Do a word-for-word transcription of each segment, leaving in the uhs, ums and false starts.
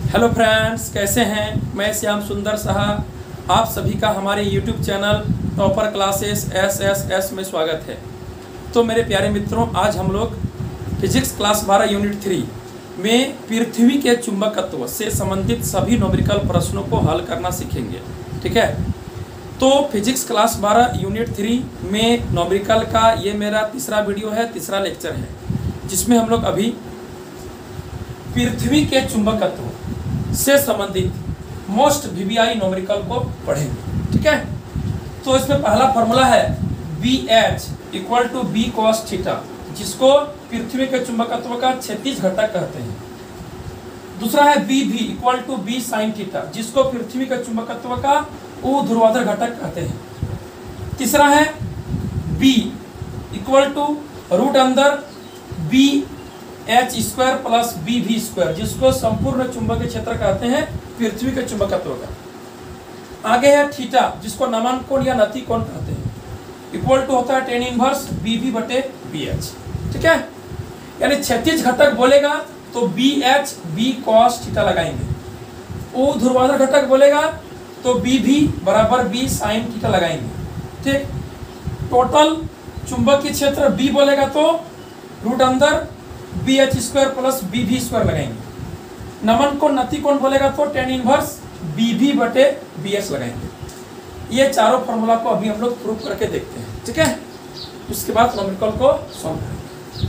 Hello friends, कैसे हैं। मैं श्याम सुंदर साहा, आप सभी का हमारे YouTube channel Topper Classes S S S में स्वागत है। तो मेरे प्यारे मित्रों, आज हम लोग फिजिक्स क्लास बारह यूनिट थ्री में पृथ्वी के चुंबकत्व से संबंधित सभी न्यूमेरिकल प्रश्नों को हल करना सीखेंगे। ठीक है, तो फिजिक्स क्लास बारह यूनिट थ्री में न्यूमेरिकल का ये मेरा तीसरा वीडियो है, तीसरा लेक्चर है, जिसमें हम लोग अभी पृथ्वी के चुंबकत्व से संबंधित मोस्ट वीवीआई न्यूमेरिकल को पढ़ेंगे। ठीक है, तो इसमें पहला फॉर्मूला है B H equal to B cos theta, जिसको पृथ्वी के चुंबकत्व का क्षैतिज घटक कहते हैं। दूसरा है B V equal to B sine theta, जिसको पृथ्वी के चुंबकत्व का ऊर्ध्वाधर घटक कहते हैं। तीसरा है बी इक्वल टू रूट अंदर B H square plus B V square, जिसको संपूर्ण चुंबकीय क्षेत्र कहते हैं पृथ्वी के चुंबकत्व का। आगे है थीटा, जिसको नमन कोण या नति कोण कहते हैं, इक्वल टू होता है टेन इनवर्स बी वी बटे बी एच। ठीक है, यानी क्षैतिज घटक बोलेगा तो B H B cos theta लगाएंगे, ऊर्ध्वाधर घटक बोलेगा तो बी वी बराबर बी साइन थीटा लगाएंगे। ठीक, टोटल चुंबकीय क्षेत्र बी बोलेगा तो रूट अंदर B H square plus B V square लगाएंगे। नमन कोण नति कोण बोलेगा तो टेन इनवर्स बी वी बटे बी एच लगाएंगे। ये चारों फॉर्मूला को अभी हम लोग प्रूव करके देखते हैं। ठीक है, उसके बाद न्यूमेरिकल को सॉल्व करेंगे।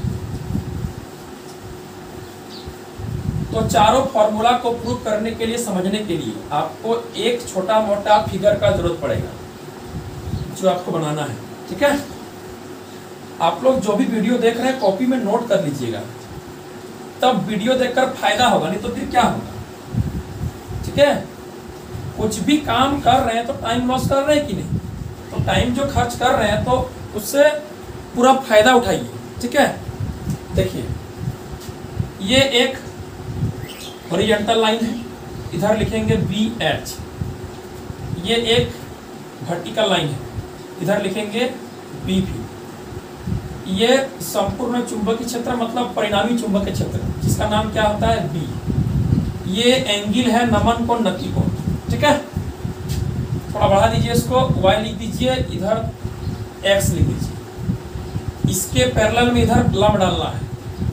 तो चारों फॉर्मूला को प्रूव करने के लिए, समझने के लिए आपको एक छोटा मोटा फिगर का जरूरत पड़ेगा, जो आपको बनाना है। ठीक है, आप लोग जो भी वीडियो देख रहे हैं कॉपी में नोट कर लीजिएगा, तब वीडियो देखकर फायदा होगा, नहीं तो फिर क्या होगा। ठीक है, कुछ भी काम कर रहे हैं तो टाइम लॉस कर रहे हैं कि नहीं, तो टाइम जो खर्च कर रहे हैं तो उससे पूरा फायदा उठाइए। ठीक है, देखिए ये एक हॉरिजॉन्टल लाइन है, इधर लिखेंगे बी एच। ये एक वर्टिकल लाइन है, इधर लिखेंगे बी वी। ये संपूर्ण चुंबकीय क्षेत्र मतलब परिणामी चुंबकीय क्षेत्र, जिसका नाम क्या होता है बी। ये एंगल है नमन कोण नति कोण। ठीक है, थोड़ा बढ़ा दीजिए इसको, y लिख दीजिए, इधर x लिख दीजिए। इसके पैरेलल में इधर लंब डालना है।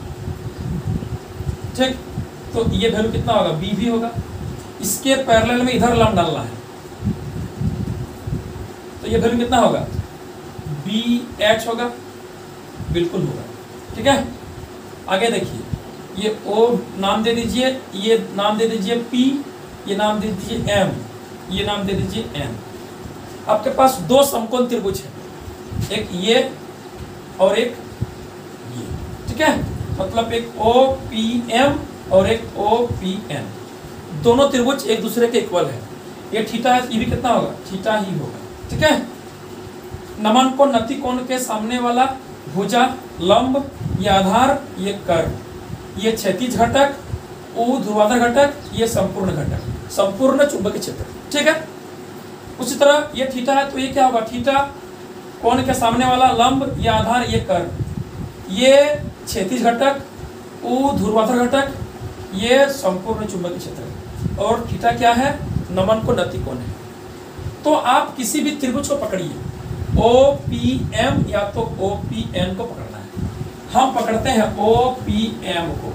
ठीक, तो ये वैल्यू कितना होगा, बी भी होगा। इसके पैरेलल में इधर लंब डालना है, तो ये वैल्यू कितना होगा, बी एच होगा, बिल्कुल होगा। ठीक है, आगे देखिए, ये O नाम दे दीजिए, ये नाम दे दीजिए P, ये नाम दे दीजिए M, ये नाम दे दीजिए N। आपके पास दो समकोण त्रिभुज है, एक ये और एक ये। ठीक है, मतलब एक O P M और एक O P N, दोनों त्रिभुज एक दूसरे के इक्वल है। ये थीटा है, ये भी कितना होगा, थीटा ही होगा। ठीक है, नमन कोण नति कोण के सामने वाला भुजा, लंब, ये आधार, ये कर्व, ये क्षैतिज घटक, ऊर्ध्वाधर घटक, ये संपूर्ण घटक, संपूर्ण चुंबकीय क्षेत्र। ठीक है, उसी तरह ये थीटा है तो ये क्या होगा, थीटा कोण के सामने वाला लंब, ये आधार, ये कर्व, ये क्षैतिज घटक, ऊर्ध्वाधर घटक, ये संपूर्ण चुंबकीय क्षेत्र, और थीटा क्या है, नमन कोण नति कोण है। तो आप किसी भी त्रिभुज को पकड़िए, O P M या तो O P N को पकड़ना है। हम पकड़ते हैं O P M को,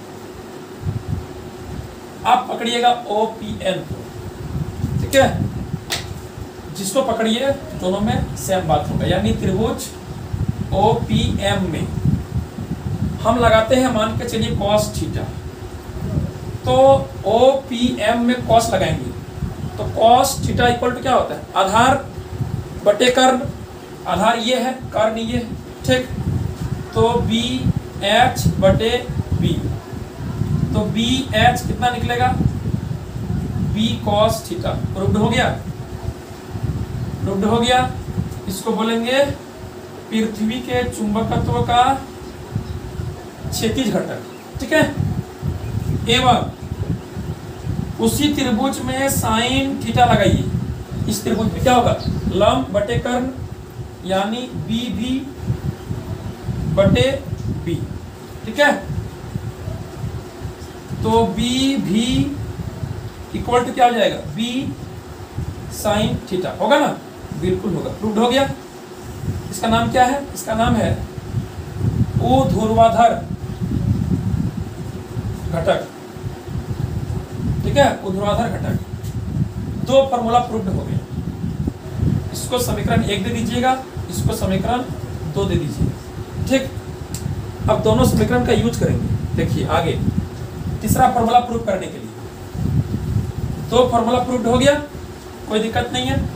आप पकड़िएगा O P N को। ठीक है, जिसको पकड़िए दोनों में सेम बात होगा, यानी त्रिभुज O P M में हम लगाते हैं, मान के चलिए cos थीटा, तो O P M में cos लगाएंगे तो cos थीटा इक्वल टू क्या होता है, आधार बटे कर्ण, आधार ये है, कर्ण ये है। ठीक, तो बी एच बटे बी, तो बी एच कितना निकलेगा, बी कॉस थीटा। प्रूव्ड हो गया, प्रूव्ड हो गया। इसको बोलेंगे पृथ्वी के चुंबकत्व का क्षैतिज घटक। ठीक है, एवं उसी त्रिभुज में साइन थीटा लगाइए। इस त्रिभुज में क्या होगा, लंब बटे कर्ण, यानी बी भी बटे बी। ठीक है, तो बी भी इक्वल टू क्या हो जाएगा, बी साइन थीटा, होगा ना, बिल्कुल होगा, प्रूव्ड हो गया। इसका नाम क्या है, इसका नाम है ऊर्ध्वाधर घटक, ठीक है, ऊर्ध्वाधर घटक। दो फॉर्मूला प्रूव्ड हो गए। इसको समीकरण एक दे दीजिएगा, इसको समीकरण दो दे दीजिएगा, ठीक। अब दोनोonlar समीकरण का यूज करेंगे। देखिए आगे तीसरा फॉर्मूला प्रूव करने के लिए दो फॉर्मूला प्रूव्ड हो गया, कोई दिक्कत नहीं है।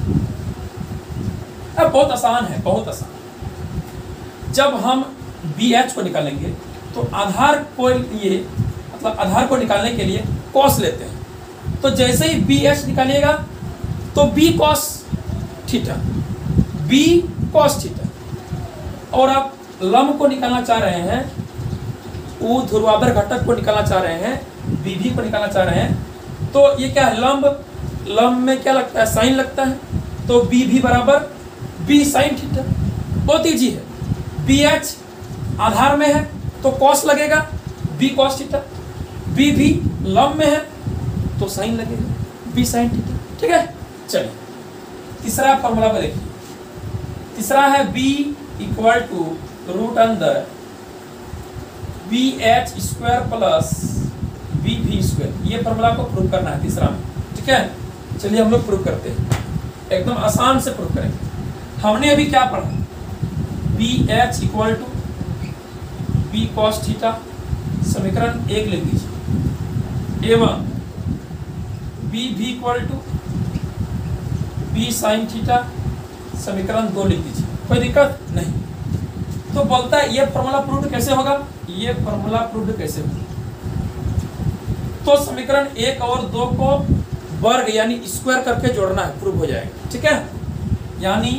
अब बहुत आसान है, बहुत आसान। जब हम बी एच को निकालेंगे तो आधार को लिए मतलब आधार को निकालने के लिए कॉस लेते हैं। तो जैसे ही बी एच निकालिएगा तो B cos theta, B cos theta. और आप लंब को निकालना चाह रहे हैं, ऊर्ध्वाधर घटक को निकालना चाह रहे हैं, बीभी को निकालना चाह रहे हैं, तो ये क्या है, लंब, लंब में क्या लगता है, साइन लगता है। तो बी भी बराबर बी साइन थीटा, बहुत ईजी है। बी एच आधार में है तो कॉस लगेगा, बी कॉस थीटा। बी भी लंब में है तो साइन लगेगा, बी साइन थीटा, ठीक है। चलिए तीसरा फॉर्मूला को देखिए। तीसरा है b इक्वल टू रूट अंदर B H square plus B V square. ये फॉर्मूला को प्रूव करना है तीसरा में, ठीक है। चलिए हम लोग प्रूव करते हैं, एकदम आसान से प्रूव करेंगे। हमने अभी क्या पढ़ा, B H equal to B cos theta, समीकरण एक लिख दीजिए, एवं B V equal to B sine theta, समीकरण दो लिख दीजिए, कोई दिक्कत नहीं। तो बोलता है ये फॉर्मूला प्रूव्ड कैसे होगा, ये फॉर्मूला प्रूव्ड कैसे होगा। तो समीकरण एक और दो को वर्ग यानी स्क्वायर करके जोड़ना है, प्रूव हो जाएगा, ठीक है। यानी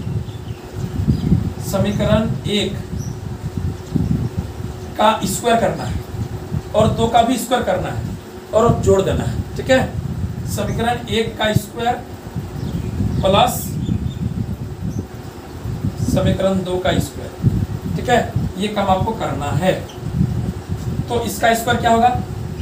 समीकरण एक का स्क्वायर करना है और दो का भी स्क्वायर करना है और जोड़ देना है, ठीक है। समीकरण एक का स्क्वायर प्लस समीकरण दो का स्क्वायर, ठीक है, ये काम आपको करना है। तो इसका स्क्वायर क्या होगा,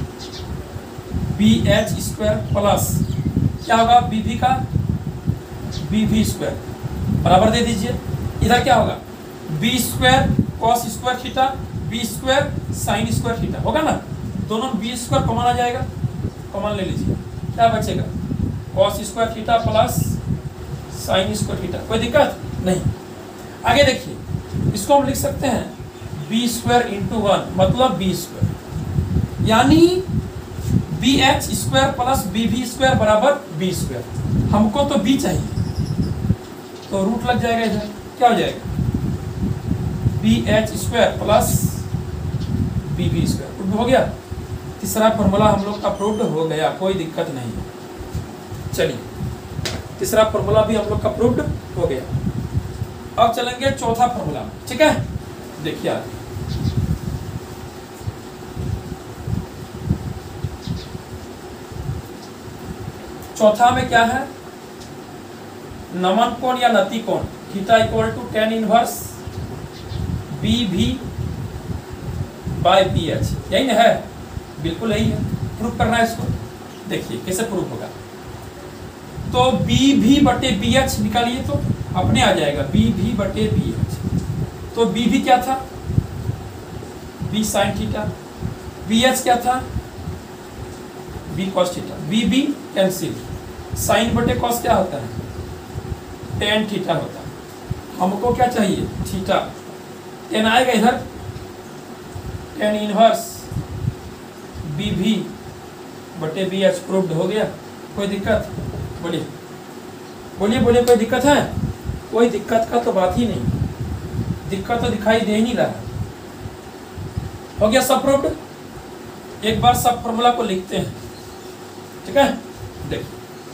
बी एच स्क्वायर प्लस क्या होगा, बी भी का बी भी स्क्वायर बराबर दे दीजिए। इधर क्या होगा, B square cos square theta, B square sine square theta, होगा ना। दोनों बी स्क्वायर कॉमन आ जाएगा, कॉमन ले लीजिए, क्या बचेगा, cos square theta plus sine square theta, कोई दिक्कत नहीं। आगे देखिए, इसको हम लिख सकते हैं बी स्क्वायर इंटू वन मतलब बी स्क्वायर, यानी B H square plus B V square बराबर बी स्क्वायर। हमको तो बी चाहिए तो रूट लग जाएगा, इधर क्या हो जाएगा, B H square plus B V square, prove हो गया। तीसरा फॉर्मूला हम लोग का प्रूव्ड हो गया, कोई दिक्कत नहीं है। चलिए तीसरा फॉर्मूला भी हम लोग का प्रूव्ड हो गया। अब चलेंगे चौथा फॉर्मूला, ठीक है। देखिए आगे, चौथा में क्या है, नमन कोण या नति कोण theta equal to tan inverse B V by B H, यही ना है, बिल्कुल यही है। प्रूफ करना है इसको, देखिए कैसे प्रूफ होगा। तो बी भी बटे बी एच निकालिए तो अपने आ जाएगा, बी भी बटे बी एच। तो बी भी क्या था, B sine theta, B H क्या था, B cos theta, B B cancel, sine बटे कॉस क्या होता है, टेन थीटा होता है। हमको क्या चाहिए, थीटा, टेन आएगा इधर, टेन इनवर्स बी भी बटे बी एच प्रूव्ड हो गया, कोई दिक्कत, बोलिए बोलिए बोलिए कोई दिक्कत है, कोई दिक्कत का तो बात ही नहीं, दिक्कत तो दिखाई दे ही नहीं रहा। हो गया सब प्रूव्ड। एक बार सब फॉर्मूला को लिखते हैं, ठीक है। देखिए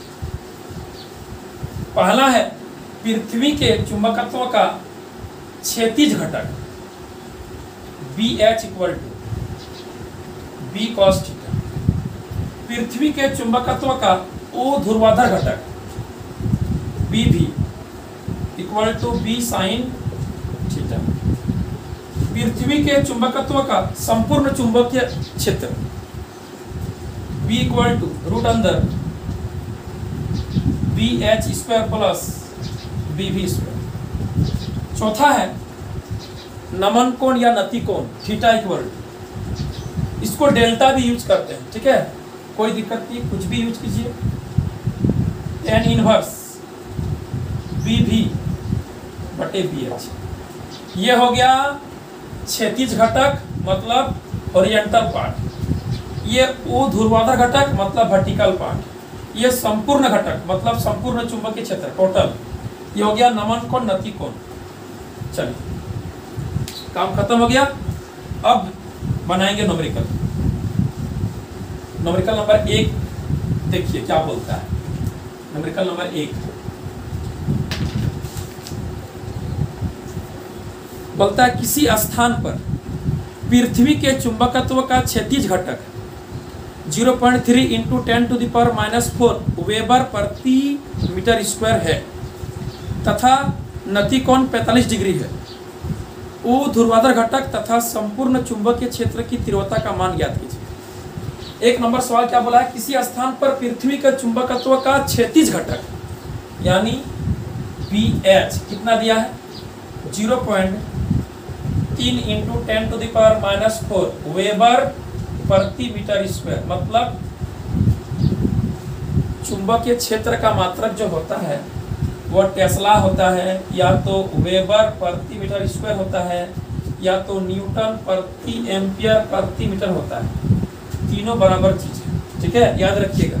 पहला है पृथ्वी के चुंबकत्व का क्षैतिज घटक B H equal to B cos theta, पृथ्वी के चुंबकत्व का ऊर्ध्वाधर घटक B V equal to B sine theta, पृथ्वी के चुंबकत्व का संपूर्ण चुंबकीय क्षेत्र बी इक्वल टू रूट अंदर B H square plus B V square. चौथा है नमन कोण या नति कोण थीटा इक्वल टू, इसको डेल्टा भी यूज करते हैं, ठीक है, कोई दिक्कत नहीं, कुछ भी यूज कीजिए। टेन इनवर्स बी भी बटे बी एच, ये हो गया क्षैतिज घटक मतलब ओरिएंटल पार्ट, ये ऊर्ध्वाधर घटक मतलब वर्टिकल पार्ट, ये संपूर्ण घटक मतलब संपूर्ण चुंबकीय क्षेत्र टोटल, ये हो गया नमन कोण नति कोण। चलिए काम खत्म हो गया। अब बनाएंगे न्यूमेरिकल। न्यूमेरिकल नंबर एक देखिए क्या बोलता है। न्यूमेरिकल नंबर एक बोलता है किसी स्थान पर पृथ्वी के चुंबकत्व का क्षैतिज घटक zero point three into ten to the power minus four weber प्रति मीटर स्क्वायर है तथा नति कोण पैंतालीस डिग्री है। ऊर्ध्वाधर घटक तथा संपूर्ण चुंबकीय क्षेत्र की तीव्रता का मान ज्ञात कीजिए। एक नंबर सवाल क्या बोला है, किसी स्थान पर पृथ्वी के चुंबकत्व का क्षैतिज घटक यानी बी एच कितना दिया है जीरो पॉइंट तीन into ten to the power minus four weber प्रति मीटर स्क्वायर, मतलब चुंबकीय क्षेत्र का मात्रक जो होता है वो टेस्ला होता है, या तो वेबर प्रति मीटर स्क्वायर होता है, या तो न्यूटन प्रति एम्पियर प्रति मीटर होता है। तीनों बराबर चीज है, ठीक है, याद रखिएगा।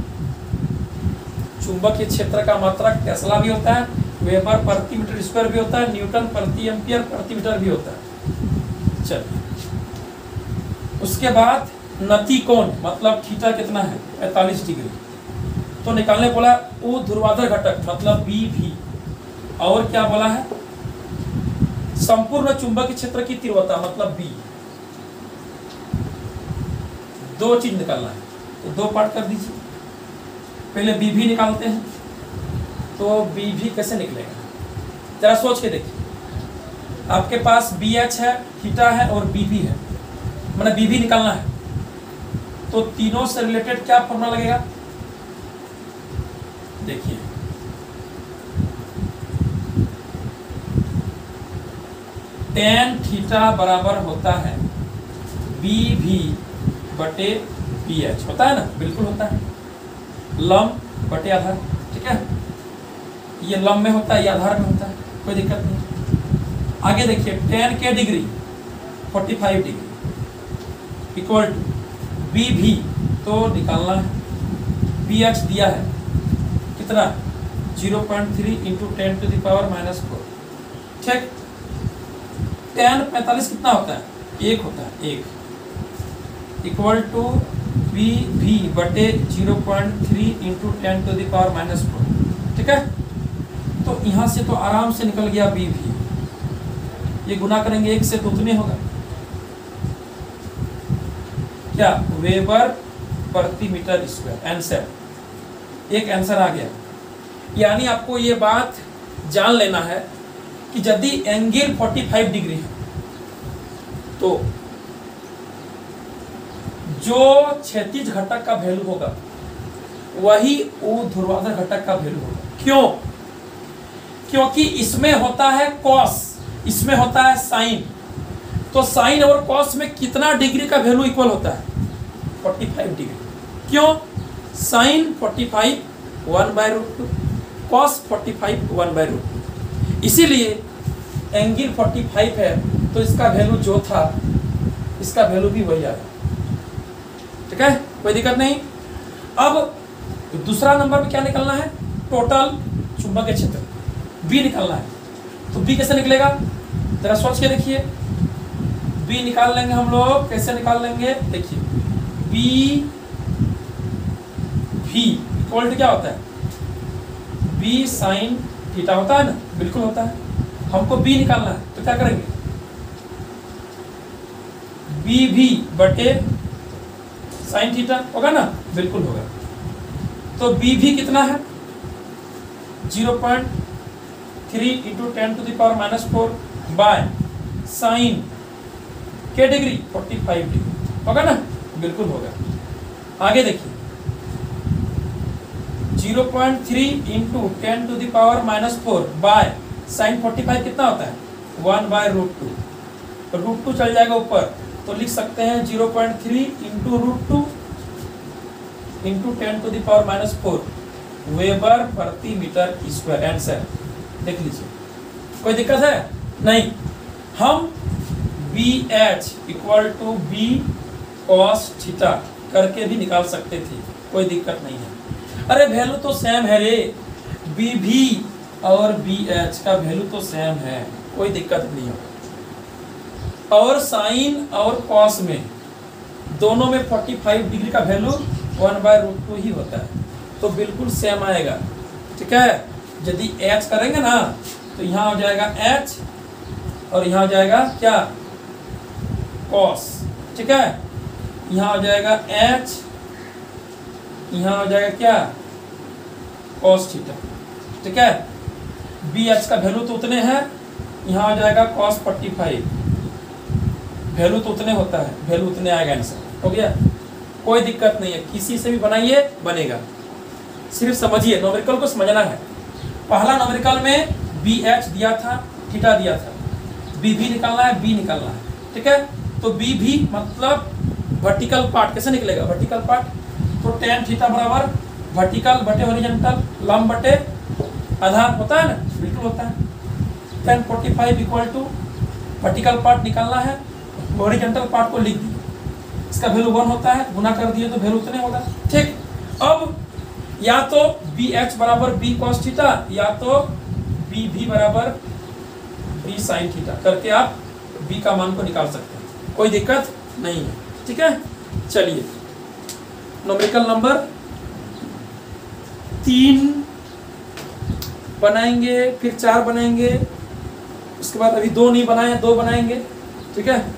चुंबकीय क्षेत्र का मात्रक टेस्ला भी होता है, वेबर प्रति मीटर स्क्वायर भी होता है, न्यूटन प्रति एम्पियर प्रति मीटर भी होता है। चलिए उसके बाद नति कोण मतलब थीटा कितना है पैंतालीस डिग्री, तो निकालने बोला ऊर्ध्वाधर घटक मतलब बी भी, और क्या बोला है संपूर्ण चुंबकीय क्षेत्र की तीव्रता मतलब बी। दो चीज निकालना है तो दो पार्ट कर दीजिए। पहले बी भी निकालते हैं, तो बी भी कैसे निकलेगा जरा सोच के देखिए। आपके पास बी एच है, थीटा है और बी भी है, मैंने बी भी निकालना है, तो तीनों से रिलेटेड क्या फॉर्मूला लगेगा देखिए। टेन थीटा बराबर होता है बी भी बटे बी एच, होता है ना, बिल्कुल होता है, लंब बटे आधार, ठीक है, ये लंब में होता है, ये आधार में होता है, कोई दिक्कत नहीं। आगे देखिए टेन के degree forty five degree equal to B V, तो निकालना है बी एच दिया है कितना zero point three into ten to the power minus four, ठीक। टेन पैंतालीस कितना होता है एक होता है, एक इक्वल टू बी भी बटे zero point three into ten to the power minus four, ठीक है। तो यहाँ से तो आराम से निकल गया बी भी, ये गुना करेंगे एक से तो उतने होगा क्या वेबर प्रति मीटर स्क्वायर, आंसर एक आंसर आ गया। यानी आपको ये बात जान लेना है कि यदि एंगल पैंतालीस डिग्री है तो जो क्षैतिज घटक का वैल्यू होगा वही ऊर्ध्वाधर घटक का वैल्यू होगा। क्यों? क्योंकि इसमें होता है कॉस, इसमें होता है साइन, तो साइन और कॉस में कितना डिग्री का वैल्यू इक्वल होता है पैंतालीस डिग्री। क्यों? साइन पैंतालीस one by root two, cos पैंतालीस वन बाय रूट टू, इसीलिए एंगल पैंतालीस है तो इसका वैल्यू जो था इसका वैल्यू भी वही आया, ठीक है, कोई दिक्कत नहीं। अब दूसरा नंबर में क्या निकलना है, टोटल चुंबकीय क्षेत्र बी निकालना है, तो बी कैसे निकलेगा जरा सोच के देखिए। बी निकाल लेंगे हम लोग, कैसे निकाल लेंगे देखिए, बी भी इक्वल टू क्या होता है बी साइन थीटा होता है ना, बिल्कुल होता है। हमको बी निकालना है तो क्या करेंगे बी भी बटे साइन थीटा होगा ना, बिल्कुल होगा। तो बी भी कितना है zero point three into ten to the power minus four by sine के डिग्री पैंतालीस डिग्री होगा ना, बिल्कुल होगा। आगे देखिए, zero point three into ten to the power minus four by sine forty five कितना होता है, वन बाय रूट टू। तो रूट टू चल जाएगा ऊपर, तो लिख सकते हैं zero point three into root two into ten to the power minus four weber प्रति मीटर स्क्वायर। आंसर देख लीजिए, कोई दिक्कत है नहीं। हम B H equal to B cos theta करके भी निकाल सकते थे, कोई दिक्कत नहीं है। अरे वैल्यू तो सेम है रे, बी भी और बी एच का वैल्यू तो सेम है, कोई दिक्कत नहीं है। और साइन और कॉस में दोनों में पैंतालीस डिग्री का value one by root two ही होता है, तो बिल्कुल सेम आएगा। ठीक है, यदि एच करेंगे ना तो यहाँ हो जाएगा एच और यहाँ हो जाएगा क्या, कॉस। ठीक है, यहाँ हो जाएगा एच, यहाँ हो जाएगा क्या, कॉस थीटा। ठीक है, बी एच का वैल्यू तो उतने हैं, यहाँ हो जाएगा कॉस फोर्टी फाइव, वैल्यू तो उतने होता है, वैल्यू उतने आएगा। आंसर हो गया, कोई दिक्कत नहीं है, किसी से भी बनाइए बनेगा, सिर्फ समझिए, न्यूमेरिकल को समझना है। पहला न्यूमेरिकल में बी एच दिया था, थीटा दिया था, बी भी निकालना है, बी निकालना है। ठीक है, तो बी भी मतलब वर्टिकल पार्ट कैसे निकलेगा, वर्टिकल पार्ट, तो टेन थीटा बराबर वर्टिकल बटे हॉरिजॉन्टल, लंब बटे आधार होता है ना, बिल्कुल होता है। Tan forty five equal to vertical part निकालना है, हॉरिजॉन्टल पार्ट को लिख दिए, इसका वैल्यू वन होता है, गुना कर दिए तो वैल्यू उतने होगा। ठीक, अब या तो बी एच बराबर बी कॉस थीटा या तो बी भी बराबर बी साइन थीटा करके आप बी का मान को निकाल सकते हैं, कोई दिक्कत नहीं है। ठीक है, चलिए न्यूमेरिकल नंबर तीन बनाएंगे, फिर चार बनाएंगे, उसके बाद अभी दो नहीं बनाए, दो बनाएंगे। ठीक है,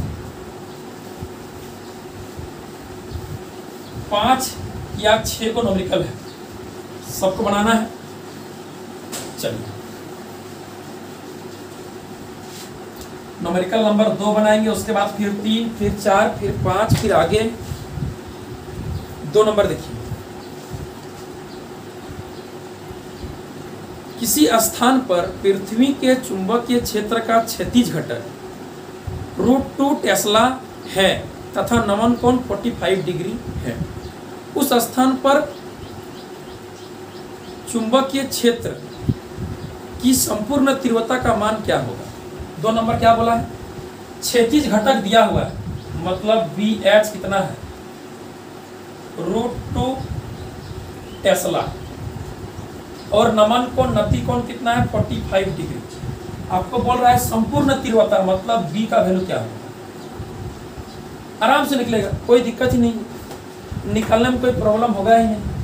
पांच या छह को न्यूमेरिकल है, सबको बनाना है। चलिए न्यूमेरिकल नंबर दो बनाएंगे, उसके बाद फिर तीन, फिर चार, फिर पांच, फिर आगे दो नंबर देखिए। किसी स्थान पर पृथ्वी के चुंबकीय क्षेत्र का क्षैतिज घटक रूट टू टेस्ला है तथा नमन कोण पैंतालीस डिग्री है। उस स्थान पर चुंबकीय क्षेत्र की संपूर्ण तीव्रता का मान क्या होगा। दो नंबर क्या बोला है, क्षैतिज घटक दिया हुआ है, मतलब बी एच कितना है, रूट टू टेस्ला, और नमन कोण नति कोण कितना है, पैंतालीस डिग्री। आपको बोल रहा है संपूर्ण तीव्रता, मतलब बी का वैल्यू क्या होगा। आराम से निकलेगा, कोई दिक्कत ही नहीं, निकलने में कोई प्रॉब्लम होगा ही नहीं।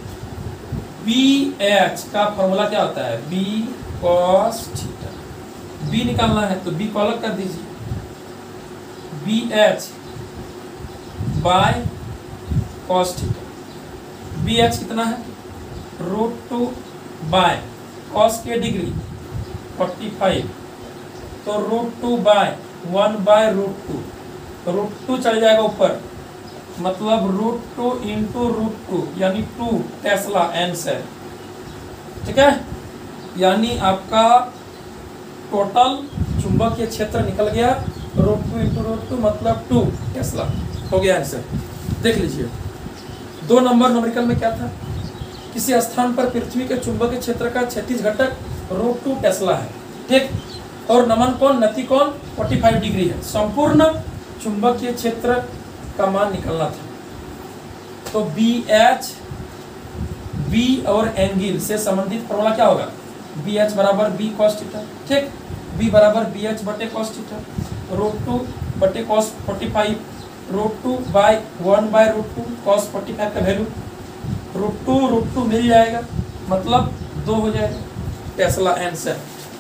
बी एच का फॉर्मूला क्या होता है, बी कॉस थीटा, बी निकालना है तो बी को अलग कर दीजिए, B H by cos theta. B H कितना है, रूट टू बाय कॉस के डिग्री पैंतालीस, तो root two by one by root two, तो रूट टू चल जाएगा ऊपर, मतलब root two into root two यानी टू टेस्ला आंसर। ठीक है, यानी आपका टोटल चुंबकीय क्षेत्र निकल गया, root two into root two मतलब टू टेस्ला हो गया आंसर। देख लीजिए दो नंबर न्यूमेरिकल में क्या था, किसी स्थान पर पृथ्वी के चुंबकीय क्षेत्र का क्षैतिज घटक रूट टू टेस्ला है। ठीक, और नमन कोण नति कोण पैंतालीस डिग्री है, संपूर्ण चुंबकीय क्षेत्र का मान निकलना था। तो बी एच, बी और एंगल से संबंधित फॉर्मूला क्या होगा, बी एच बराबर बी कॉस थीटा। ठीक, बी बराबर बी एच बटे कॉस थीटा, रूट टू बटे cos forty five, root two by one by root two, cos forty five का value root two root two मिल जाएगा, मतलब दो हो जाएगा, टेस्ला आंसर।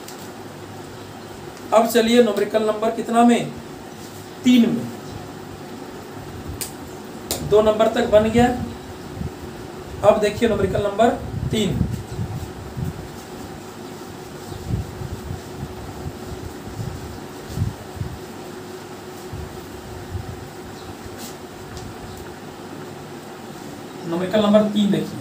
अब चलिए न्यूमेरिकल नंबर कितना में, तीन में, दो नंबर तक बन गया। अब देखिए न्यूमेरिकल नंबर तीन, न्यूमेरिकल नंबर तीन देखिए,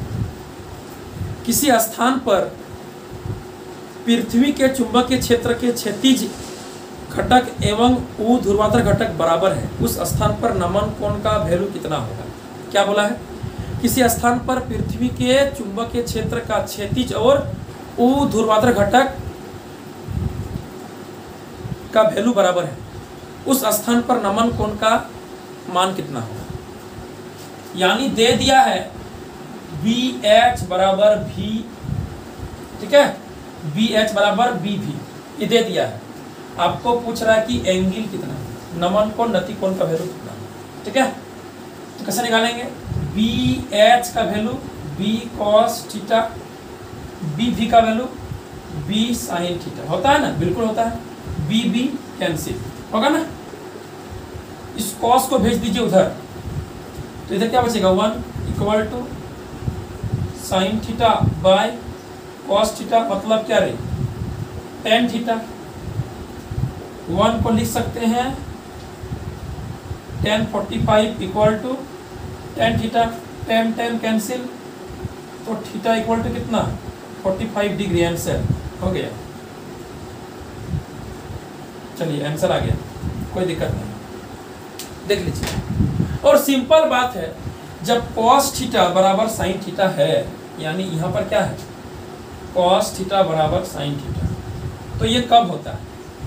किसी स्थान पर पृथ्वी के चुंबकीय क्षेत्र के क्षैतिज घटक एवं ऊर्ध्वाधर घटक बराबर है, उस स्थान पर नमन कोण का वैल्यू कितना होगा। क्या बोला है, किसी स्थान पर पृथ्वी के चुंबकीय क्षेत्र का क्षैतिज और ऊर्ध्वाधर घटक का वैल्यू बराबर है, उस स्थान पर नमन कोण का मान कितना होगा। यानी दे दिया है बी एच बराबर भी, ठीक है, बी एच बराबर बी भी, ये दे दिया है। आपको पूछ रहा है कि एंगल कितना है, नमन कोण नति कोण का वैल्यू कितना है, ठीक है। तो कैसे निकालेंगे, बी एच का value B cos theta, B V का वैल्यू बी साइन थीटा, होता है ना, बिल्कुल होता है, बी बी कैंसिल होगा ना। इस कॉस को भेज दीजिए उधर, तो इधर क्या बचेगा, one equal to sine theta by cos theta, मतलब क्या रही, टेन थीटा। वन को लिख सकते हैं tan forty five equal to tan theta, tan tan cancel, तो थीटा इक्वल टू कितना, फोर्टी फाइव डिग्री, आंसर हो गया। चलिए आंसर आ गया, कोई दिक्कत नहीं, देख लीजिए। और सिंपल बात है, जब कॉस थीटा बराबर साइन थीटा है, यानी यहाँ पर क्या है, कॉस थीटा बराबर साइन थीटा, तो ये कब होता है,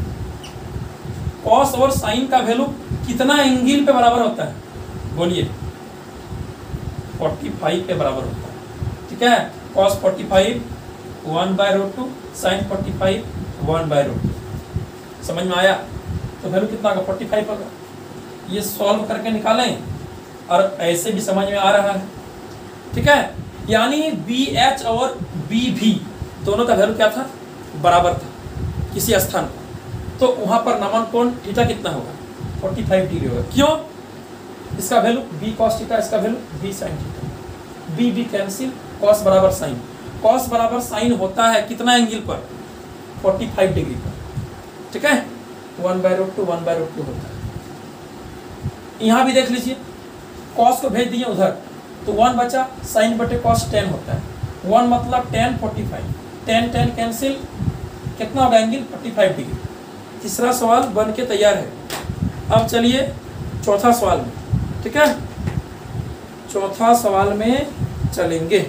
कॉस और साइन का वैल्यू कितना एंगल पे बराबर होता है, बोलिए, पैंतालीस पे बराबर होता है, ठीक है। कॉस पैंतालीस one by root two, sine पैंतालीस वन बाय रूट टू, समझ में आया। तो वैल्यू कितना होगा, पैंतालीस होगा। ये सॉल्व करके निकालें, और ऐसे भी समझ में आ रहा है, ठीक है। यानी बी एच और बी भी दोनों का वैल्यू क्या था, बराबर था किसी स्थान पर, तो वहां पर नमन कोण थीटा कितना होगा, पैंतालीस डिग्री होगा। क्यों, इसका वैल्यू बी कॉस थीटा, इसका value B sine theta, B B cancel, cos बराबर साइन, कॉस बराबर साइन होता है कितना एंगल पर, पैंतालीस डिग्री पर, ठीक है। One by root two one by root two होता है। यहाँ भी देख लीजिए, कॉस को भेज दिए उधर, तो वन बचा, साइन बटे कॉस टेन होता है, वन मतलब tan forty five, tan tan cancel, कितना होगा एंगल, फोर्टी फाइव डिग्री। तीसरा सवाल बन के तैयार है। अब चलिए चौथा सवाल में, ठीक है, चौथा सवाल में चलेंगे।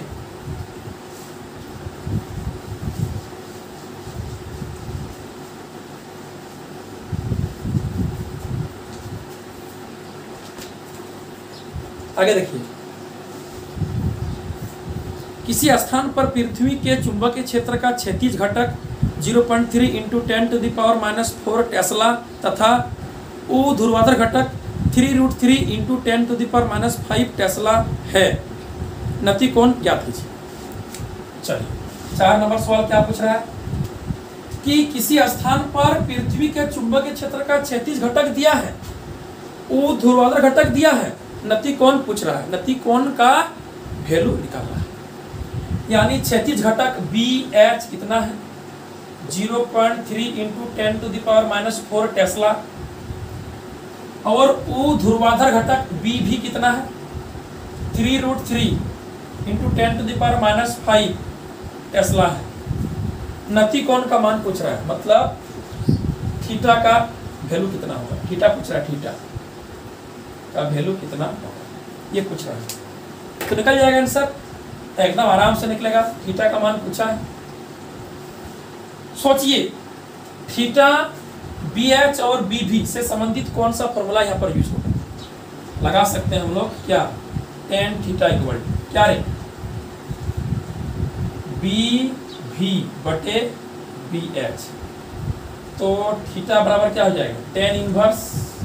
आगे देखिए, किसी स्थान पर पृथ्वी के चुंबकीय क्षेत्र का क्षैतिज घटक zero point three into ten to the power minus four tesla तथा ऊर्ध्वाधर घटक three root three into ten to the power minus five tesla है, नति कोण ज्ञात कीजिए। चलिए चार नंबर सवाल क्या पूछ रहा है कि किसी स्थान पर पृथ्वी के चुंबकीय क्षेत्र का क्षैतिज घटक दिया है, ऊर्ध्वाधर घटक दिया है, नति कोण पूछ रहा है, नति कोण का वैल्यू निकालना है। यानी क्षैतिज घटक बी एच कितना है, zero point three into ten to the power minus four tesla, और ऊर्ध्वाधर घटक बी भी कितना है, three root three into ten to the power minus five tesla है। नति कोण का मान पूछ रहा है, मतलब थीटा का वैल्यू कितना होगा, थीटा पूछ रहा है, थीटा का वैल्यू कितना होगा ये पूछ रहा है। तो निकल जाएगा आंसर, एकदम आराम से निकलेगा। थीटा का मान पूछा है, सोचिए थीटा बी एच और बी भी से संबंधित कौन सा फॉर्मूला यहाँ पर यूज होगा, लगा सकते हैं हम लोग, क्या, टेन थीटा इक्वल क्या रे, बी भी बटे बी एच, तो थीटा बराबर क्या हो जाएगा, टेन इनवर्स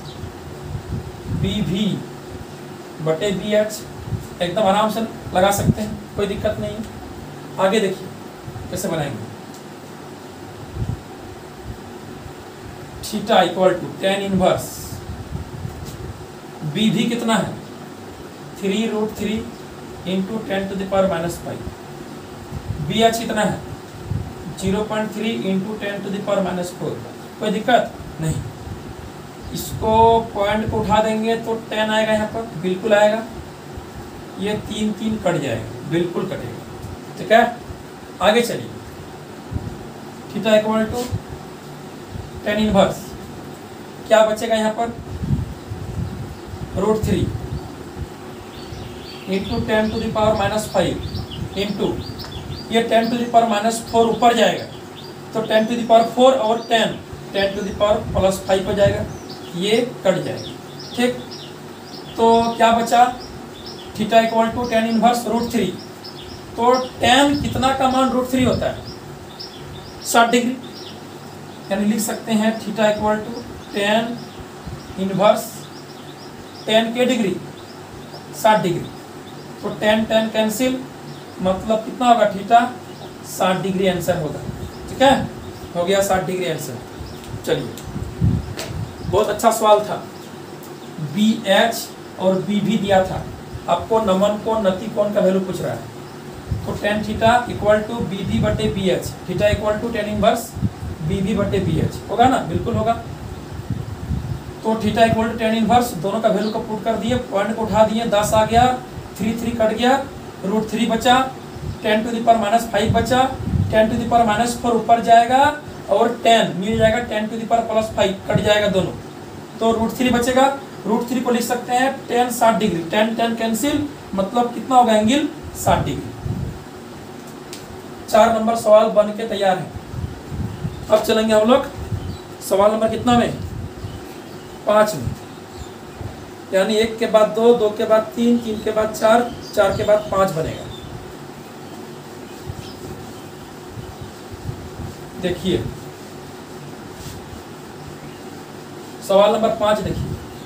बी भी बटे बी एच, एकदम आराम से लगा सकते हैं, कोई दिक्कत नहीं है। आगे देखिए कैसे बनाएंगे, theta equal to tan inverse B V कितना है, three root three into ten to the power minus five, B H कितना है, zero point three into ten to the power minus four, कोई दिक्कत नहीं। इसको पॉइंट को उठा देंगे तो टेन आएगा यहाँ पर, बिल्कुल आएगा। ये तीन तीन कट जाएगा, बिल्कुल कटेगा, ठीक है। आगे चलिए, theta equal to tan inverse, क्या बचेगा यहाँ पर, root three into ten to the power minus five into ये ten to the power minus four ऊपर जाएगा तो ten to the power four और ten ten to the power plus five हो जाएगा, ये कट जाएगा, ठीक। तो क्या बचा, theta equal to tan inverse root three, तो टेन कितना का मान रूट थ्री होता है, साठ डिग्री, यानी लिख सकते हैं theta equal to tan inverse tan के डिग्री साठ डिग्री, तो टेन टेन कैंसिल, मतलब कितना होगा थीटा साठ डिग्री आंसर होगा, ठीक है, हो गया साठ डिग्री आंसर। चलिए, बहुत अच्छा सवाल था, बी एच और बी भी दिया था, आपको नमन कोण नति कोण का वैल्यू पूछ रहा है, तो tan theta equal to B V बटे B H, theta equal to tan inverse B V बटे बी एच, होगा ना, बिल्कुल होगा। तो theta equal to tan inverse, दोनों का वैल्यू को पुट कर दिए, पॉइंट को उठा दिए, दस आ गया, थ्री थ्री कट गया, रूट थ्री बचा, ten to the power minus five बचा, ten to the power minus four ऊपर जाएगा और टेन मिल जाएगा, ten to the power plus five cut जाएगा दोनों, तो रूट थ्री बचेगा, रूट थ्री को लिख सकते हैं टेन साठ डिग्री, टेन टेन कैंसिल, मतलब कितना होगा एंगल साठ डिग्री। चार नंबर सवाल बन के तैयार है। अब चलेंगे हम लोग सवाल नंबर कितना में, पाँच में, यानी एक के बाद दो, दो के बाद तीन, तीन के बाद चार, चार के बाद पाँच बनेगा। देखिए सवाल नंबर पाँच देखिए,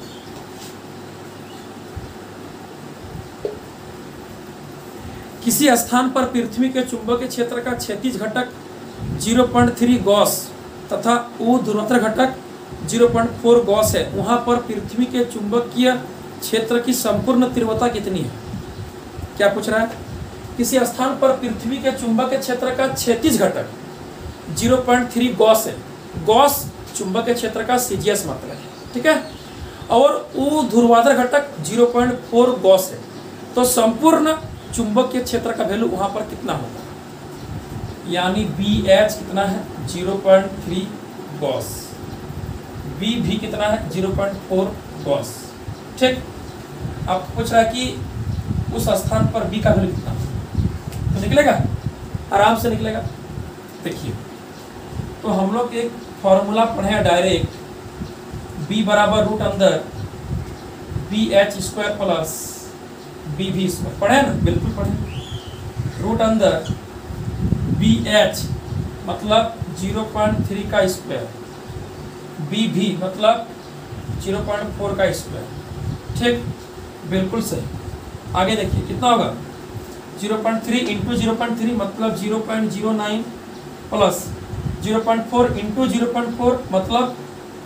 किसी स्थान पर पृथ्वी के चुंबकीय क्षेत्र का क्षैतिज घटक ज़ीरो पॉइंट थ्री गॉस तथा ऊर्ध्वाधर घटक ज़ीरो पॉइंट फोर गॉस है, वहां पर पृथ्वी के चुंबकीय क्षेत्र की संपूर्ण तीव्रता कितनी है। क्या पूछ रहा है, किसी स्थान पर पृथ्वी के चुंबकीय क्षेत्र का क्षैतिज घटक ज़ीरो पॉइंट थ्री गॉस है, गॉस चुंबकीय क्षेत्र का सीजीएस मात्रा है, ठीक है, और ऊर्ध्वाधर घटक ज़ीरो पॉइंट फोर गॉस है, तो संपूर्ण चुंबकीय क्षेत्र का वैल्यू वहां पर कितना होगा, यानी बी एच कितना है zero point three gauss, B V कितना है ज़ीरो पॉइंट फोर गॉस, ठीक। आपको पूछ रहा है कि उस स्थान पर बी का वैल्यू कितना, तो निकलेगा, आराम से निकलेगा। देखिए, तो हम लोग एक फॉर्मूला पढ़े हैं डायरेक्ट, बी बराबर रूट अंदर B H square plus B V square, पढ़े ना, बिल्कुल पढ़े, रूट अंदर बी एच मतलब ज़ीरो पॉइंट थ्री का स्क्वायर, बी भी मतलब ज़ीरो पॉइंट फोर का स्क्वायर, ठीक, बिल्कुल सही। आगे देखिए कितना होगा, zero point three into zero point three मतलब zero point zero nine plus zero point four into zero point four मतलब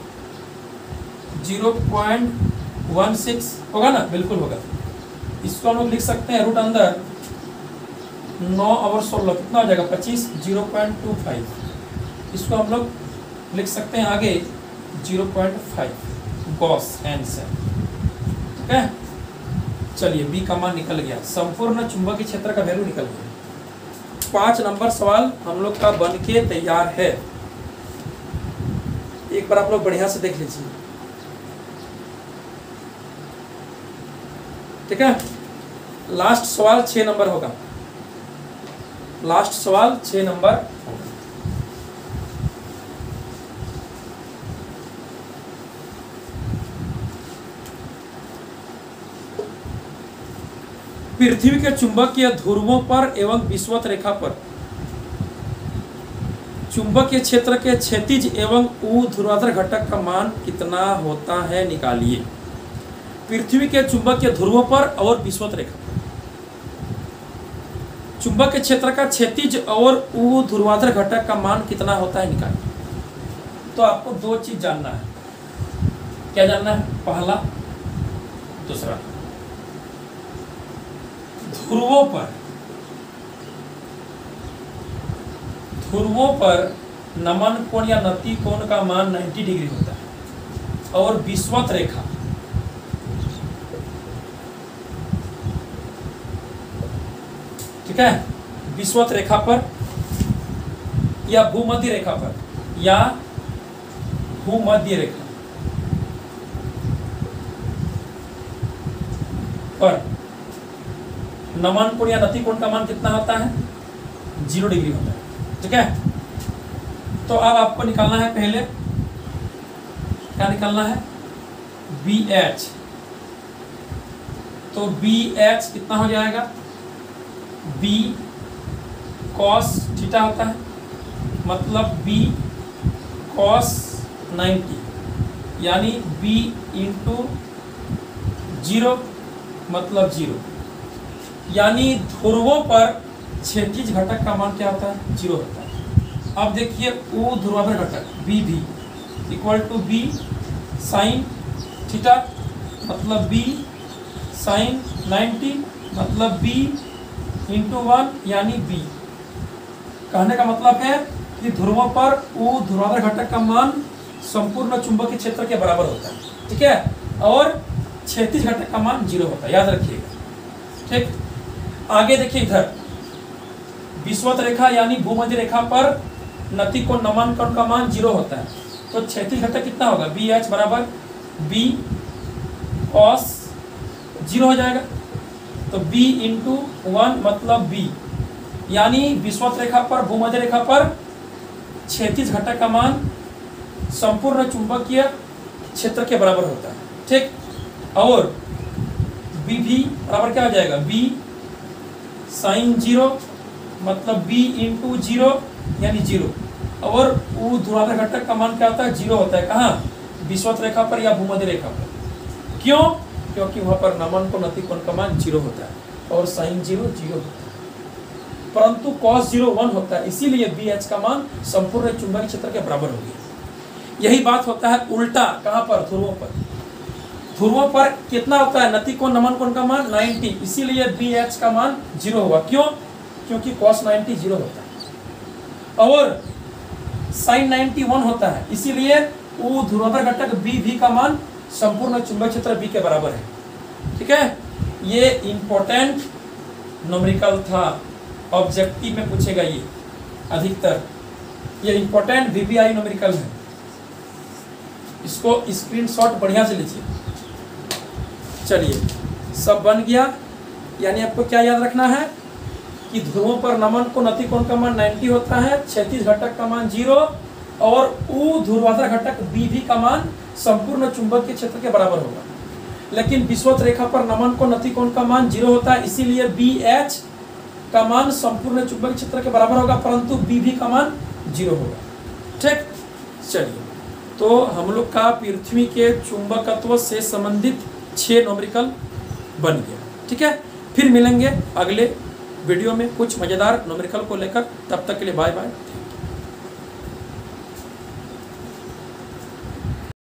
ज़ीरो पॉइंट वन सिक्स, होगा ना, बिल्कुल होगा। इसको हम लोग लिख सकते हैं रूट अंदर नौ और सोलह कितना हो जाएगा पच्चीस, जीरो पॉइंट टू फाइव, इसको हम लोग लिख सकते हैं आगे zero point five gauss answer, ठीक है। चलिए बी का मान निकल गया, संपूर्ण चुंबकीय क्षेत्र का वैल्यू निकल गया। पाँच नंबर सवाल हम लोग का बन के तैयार है, एक बार आप लोग बढ़िया से देख लीजिए, ठीक है। लास्ट सवाल छह नंबर होगा, लास्ट सवाल छह नंबर होगा। पृथ्वी के चुंबकीय ध्रुवों पर एवं विषुवत रेखा पर चुंबकीय क्षेत्र के क्षैतिज एवं ऊर्ध्वाधर घटक का मान कितना होता है, निकालिए। पृथ्वी के चुंबकीय ध्रुवों पर और विषुवत रेखा पर चुंबकीय क्षेत्र का क्षैतिज और ऊर्ध्वाधर घटक का मान कितना होता है, निकालिए। तो आपको दो चीज जानना है, क्या जानना है, पहला दूसरा, ध्रुवों पर ध्रुवों पर नमन कोण या नति कोण का मान नब्बे डिग्री होता है, और विषुवत रेखा ठीक है, विषुवत रेखा पर या भूमध्य रेखा पर या भूमध्य रेखा पर नमन कोण या नति कोण का मान कितना होता है? जीरो डिग्री होता है। ठीक है, तो अब आपको निकालना है, पहले क्या निकालना है? B H. तो बी एच कितना हो जाएगा? बी कॉस थीटा होता है, मतलब बी कॉस नाइन्टी, यानी बी इंटू जीरो मतलब जीरो, यानी ध्रुवों पर क्षैतिज घटक का मान क्या होता है? जीरो होता है। अब देखिए ऊर्ध्वाधर घटक B V equal to B sine theta, मतलब बी साइन नाइन्टी, मतलब बी इंटू वन यानी बी। कहने का मतलब है कि ध्रुवों पर ऊर्ध्वाधर घटक का मान संपूर्ण चुंबकीय क्षेत्र के बराबर होता है। ठीक है, और क्षैतिज घटक का मान जीरो होता है, याद रखिएगा। ठीक, आगे देखिए, इधर विषुवत रेखा यानी भूमध्य रेखा पर नति कोण नमन कोण का मान जीरो होता है, तो क्षैतिज घटक कितना होगा? बी एच बराबर बी कॉस जीरो हो जाएगा, तो बी इंटू वन मतलब बी, यानी विषुवत रेखा पर भूमध्य रेखा पर क्षैतिज घटक का मान संपूर्ण चुंबकीय क्षेत्र के बराबर होता है। ठीक, और बी भी बराबर क्या हो जाएगा? बी साइन जीरो मतलब बी इंटू जीरो यानी जीरो, और ऊर्ध्वाधर घटक का मान क्या होता है? जीरो होता है। कहाँ? विषुवत रेखा पर या भूमध्य रेखा पर। क्यों? क्योंकि वहां पर नमन कोण नति कोण का मान जीरो होता है और साइन जीरो जीरो होता है, परंतु कॉस जीरो वन होता है, इसीलिए बी एच का मान संपूर्ण चुंबकीय क्षेत्र के बराबर हो गया। यही बात होता है उल्टा, कहाँ पर? ध्रुवों पर। ध्रुवों पर कितना होता है? नति कोण नमन कोण का मान नाइन्टी, इसीलिए बी एच का मान जीरो होगा। क्यों? क्योंकि कॉस नाइन्टी जीरो होता है और साइन नाइन्टी वन होता है, इसीलिए ऊर्ध्वाधर घटक बी भी का मान संपूर्ण चुंबकीय क्षेत्र बी के बराबर है। ठीक है, ये इंपॉर्टेंट न्यूमेरिकल था, ऑब्जेक्टिव में पूछेगा ये अधिकतर, ये इंपॉर्टेंट वीबीआई न्यूमेरिकल है, इसको स्क्रीनशॉट बढ़िया से लीजिए। चलिए, सब बन गया। यानी आपको क्या याद रखना है कि ध्रुवों पर नमन कोण नति कोण का मान नब्बे होता है, क्षैतिज घटक का मान जीरो और ऊर्ध्वाधर घटक बी भी का मान संपूर्ण चुंबकीय क्षेत्र के बराबर होगा। लेकिन विषुवत रेखा पर नमन कोण नति कोण का मान जीरो होता है, इसीलिए बी एच का मान संपूर्ण चुंबकीय क्षेत्र के बराबर होगा, परंतु बी भी का मान जीरो होगा। ठीक, चलिए, तो हम लोग का पृथ्वी के चुंबकत्व से संबंधित छह न्यूमेरिकल बन गया। ठीक है, फिर मिलेंगे अगले वीडियो में कुछ मजेदार न्यूमेरिकल को लेकर। तब तक के लिए बाय बाय।